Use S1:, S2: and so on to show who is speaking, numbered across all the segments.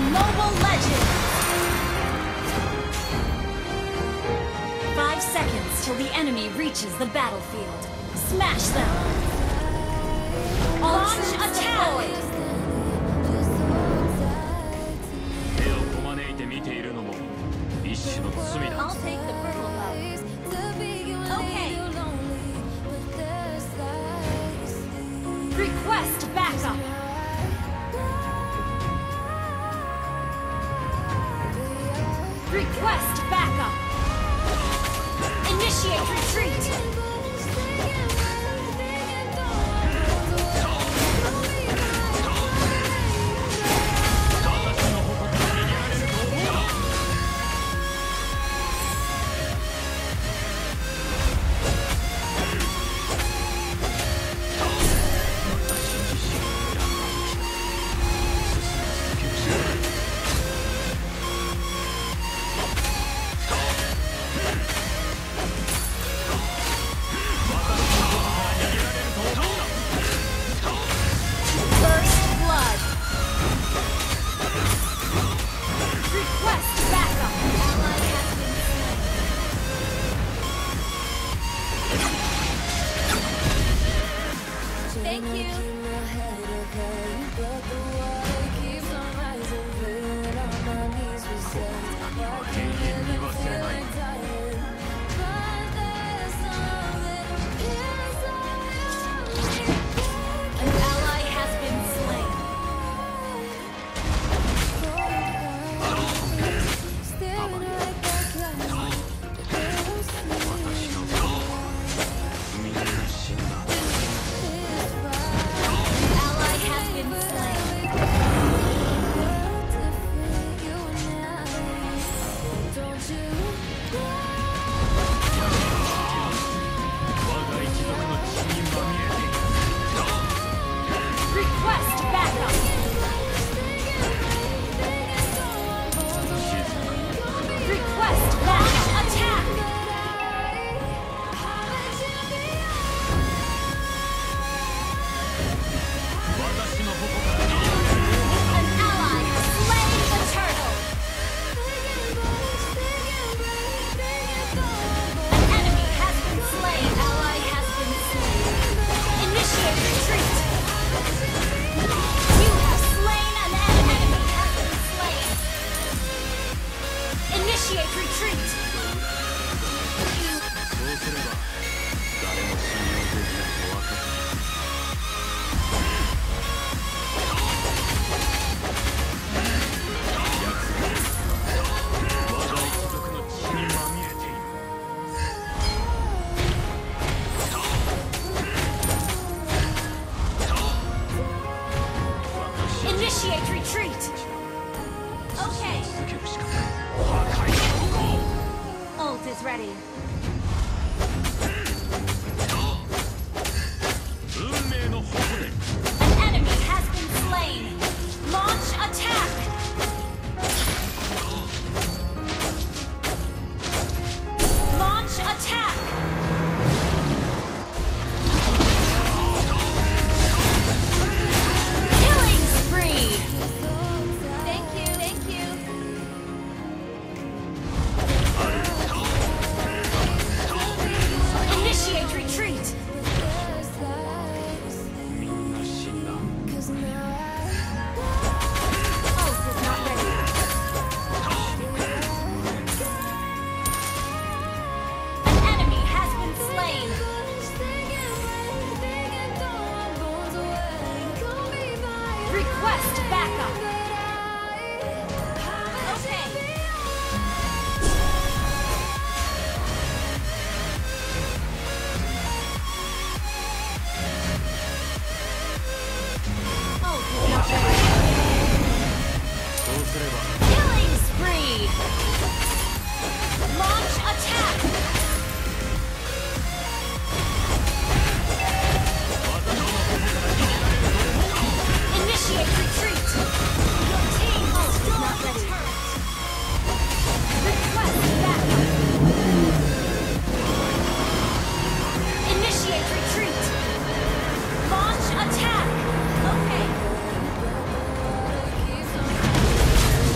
S1: Mobile Legends! 5 seconds till the enemy reaches the battlefield. Smash them! Launch attack! I'll take the purple buff. Okay. Request backup! Request backup! Initiate retreat! Thank you. An ally has been slain. Initiate retreat! Okay. Ult is ready. An enemy has been slain. Launch attack! Launch attack! Killing spree! Thank you, thank you. Initiate retreat! Request backup! Okay. Oh, killing spree! Launch attack! Initiate retreat! Your team is not ready. Request backup! Initiate retreat! Launch attack! Okay.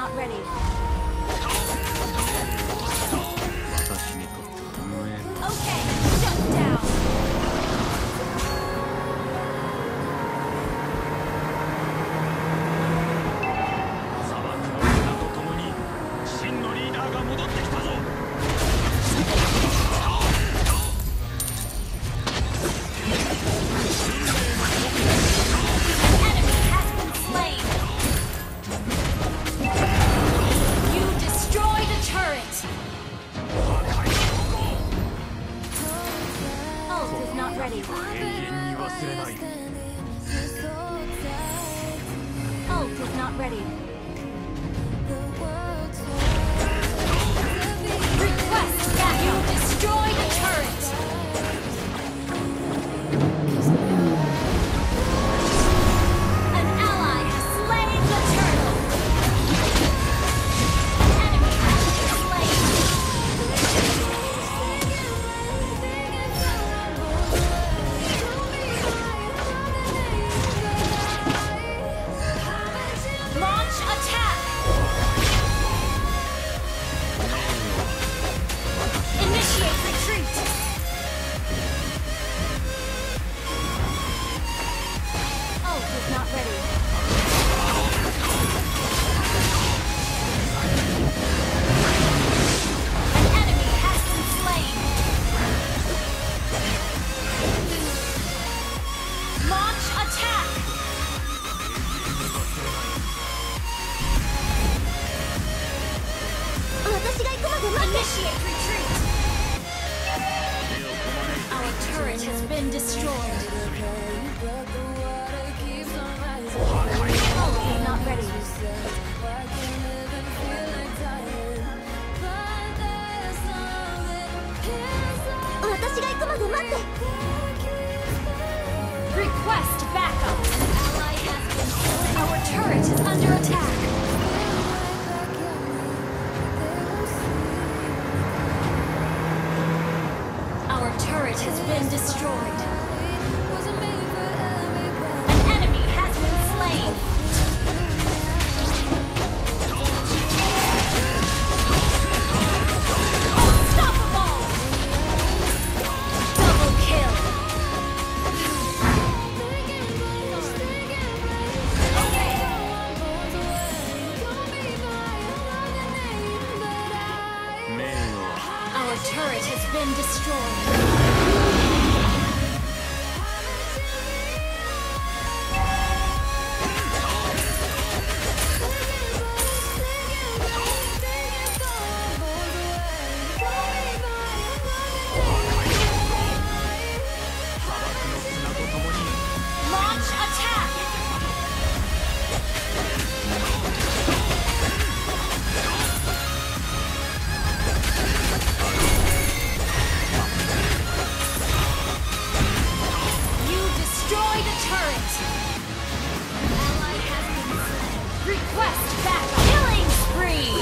S1: not ready.
S2: 私にとって運営
S1: Okay, shut down.
S2: 砂漠の砂と共に真のリーダーが戻ってきたぞ
S1: Enemy has been slain. You destroyed a turret. Ult is not ready.
S2: 永遠に忘れない
S1: Ult is not ready. Request backup. You destroyed a turret. An ally has slain the turtle. Enemy has been slain. Launch attack. Initiate retreat. Ult is not ready. An enemy has been slain. Launch attack. Initiate retreat. Our turret has been destroyed. Ult is not ready. Request backup. Ally has been slain. Our turret is under attack. Our turret has been destroyed. An enemy has been slain. Unstoppable! Double kill. Our turret has been destroyed. Launch attack! You destroyed a turret! Ally has been slain. Request backup! Killing spree!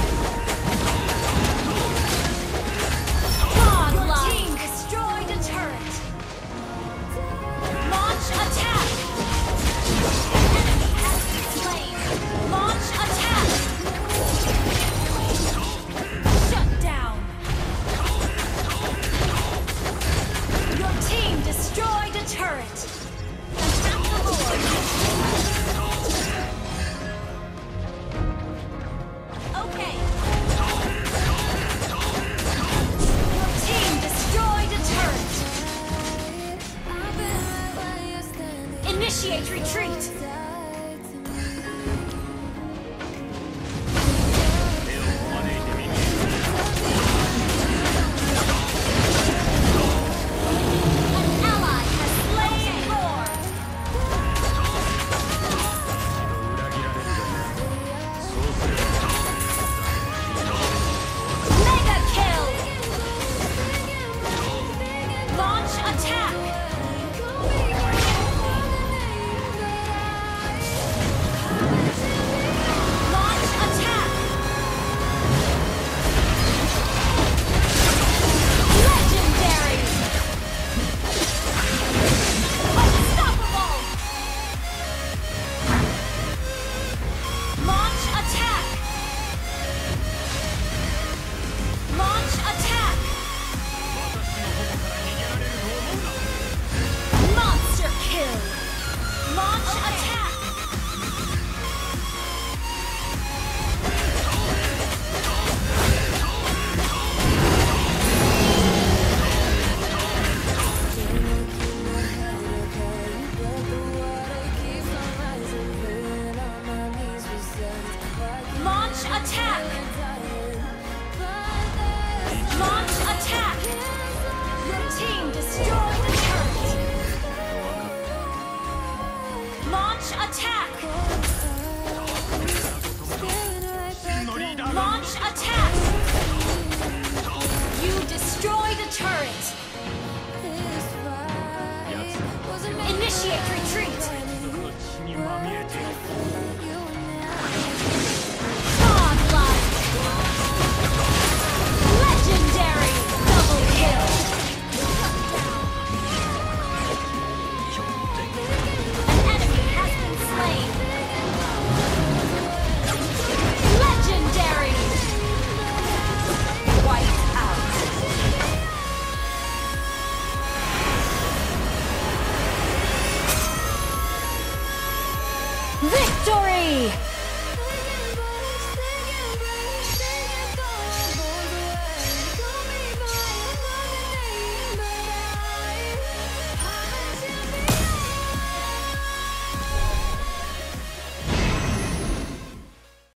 S1: Godlike! Your team destroyed a turret! Launch attack! Enemy has been slain! Launch attack! Shut down! Your team destroyed a turret! Attack the Lord! Okay! Your team destroyed a turret! Initiate retreat! An ally has slain Thor! Mega kill! Launch attack! Launch attack!
S2: 真のリーダーが
S1: Launch attack! You destroy the turret! Initiate retreat!
S2: この血にまみれて
S1: Godlike! Legendary! Double kill! An enemy has been slain! Legendary! Wiped out! Victory!